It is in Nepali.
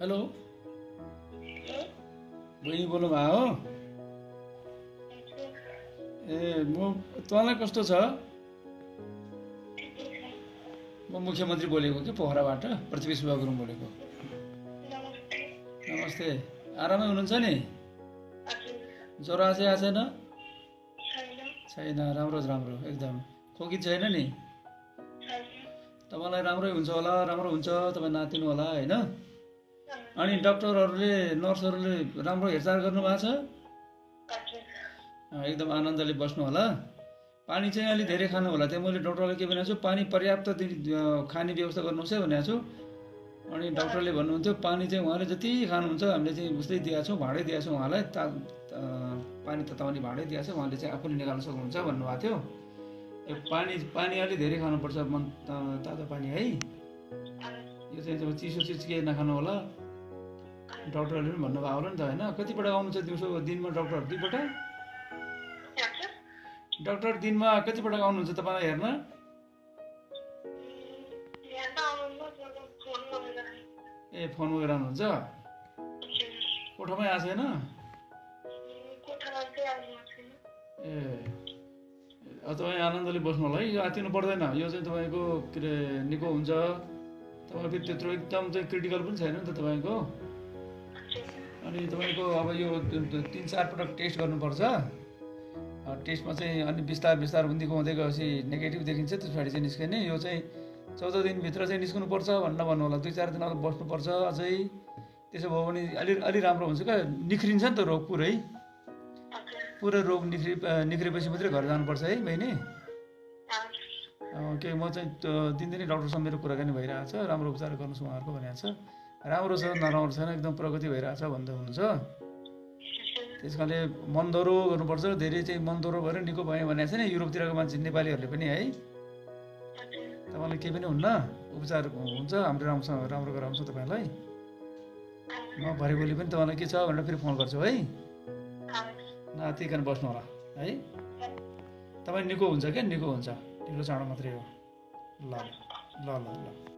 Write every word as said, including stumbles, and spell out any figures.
हेलो बहिनी बोल्नु भयो हो? ए म तँलाई कस्तो छ? म मुख्यमन्त्री बोलेको कि पोखराबाट पृथ्वी सुब्बा गुरुङ बोलेको। नमस्ते। आरामै हुनुहुन्छ नि? ज्वरो आएको आएको छैन? छैन, राम्रो राम्रो एकदम। खोकी छैन नि? तपाईँलाई राम्रै हुन्छ होला, राम्रो हुन्छ, तपाईँ नातिनु होला होइन? अनि डाक्टरहरूले नर्सहरूले राम्रो हेरचाह गर्नुभएको छ? एकदम आनन्दले बस्नु होला। पानी चाहिँ अलि धेरै खानु होला। त्यहाँ मैले डाक्टरलाई के भनेको छु, पानी पर्याप्त खाने व्यवस्था गर्नुहोस् है भनेको छु। अनि डाक्टरले भन्नुहुन्थ्यो पानी चाहिँ उहाँले जति खानुहुन्छ हामीले चाहिँ उस्तै दिएको छौँ, भाँडै दिएको छौँ उहाँलाई, ता पानी तताउने भाँडै दिएको छ, उहाँले चाहिँ आफूले निकाल्न सक्नुहुन्छ भन्नुभएको थियो। यो पानी पानी अलि धेरै खानुपर्छ, मन तातो पानी है। यो चाहिँ जब चिसो चिज केही नखानु होला। डाक्टरहरूले पनि भन्नुभएको होला नि त होइन? कतिपल्ट आउनुहुन्छ दिउँसो दिनमा डाक्टर? दुईपल्ट? डाक्टर दिनमा कतिपल्ट आउनुहुन्छ तपाईँलाई हेर्न? ए फोन वगेर आउनुहुन्छ? कोठामै आएको छैन? ए तपाईँ आनन्दले बस्नु होला है, यो आत्तिनु पर्दैन। यो चाहिँ तपाईँको के अरे निको हुन्छ। तपाईँ फेरि त्यत्रो एकदम चाहिँ क्रिटिकल पनि छैन नि त तपाईँको। अनि तपाईँको अब यो तिन चार पटक टेस्ट गर्नुपर्छ। टेस्टमा चाहिँ अनि बिस्तार बिस्तार हुँदै हुँदै गएपछि नेगेटिभ देखिन्छ, त्यस पछाडि चाहिँ निस्किने। यो चाहिँ चौध दिनभित्र चाहिँ निस्कनुपर्छ भनेर भन्नु होला। दुई चार दिन अब बस्नुपर्छ अझै। त्यसो भयो भने अलि अलि राम्रो हुन्छ क्या, निख्रिन्छ नि त रोग पुरै। पुरै रोग निख्रि निख्रेपछि मात्रै घर जानुपर्छ है बहिनी। के म चाहिँ दिनदिनै डक्टरसँग मेरो कुराकानी भइरहेको छ, राम्रो उपचार गर्नुहोस् उहाँहरूको भनेको छ। राम्रो छ, नराम्रो छैन, एकदम प्रगति भइरहेछ भन्दै हुनुहुन्छ। त्यस कारणले मनदोरो गर्नुपर्छ। धेरै चाहिँ मनदोरो भएर निको भयो भनेको छ नि युरोपतिरको मान्छे नेपालीहरूले पनि है। तपाईँलाई केही पनि हुन्न, उपचार हुन्छ, हाम्रो राम्रोसँग राम्रो गराउँछ तपाईँलाई। म भरे भोलि पनि तपाईँलाई के छ भनेर फेरि फोन गर्छु है। नातिकन बस्नु होला है। तपाईँ निको हुन्छ क्या, निको हुन्छ, ढिलो चाँडो मात्रै हो। ल ल ल ल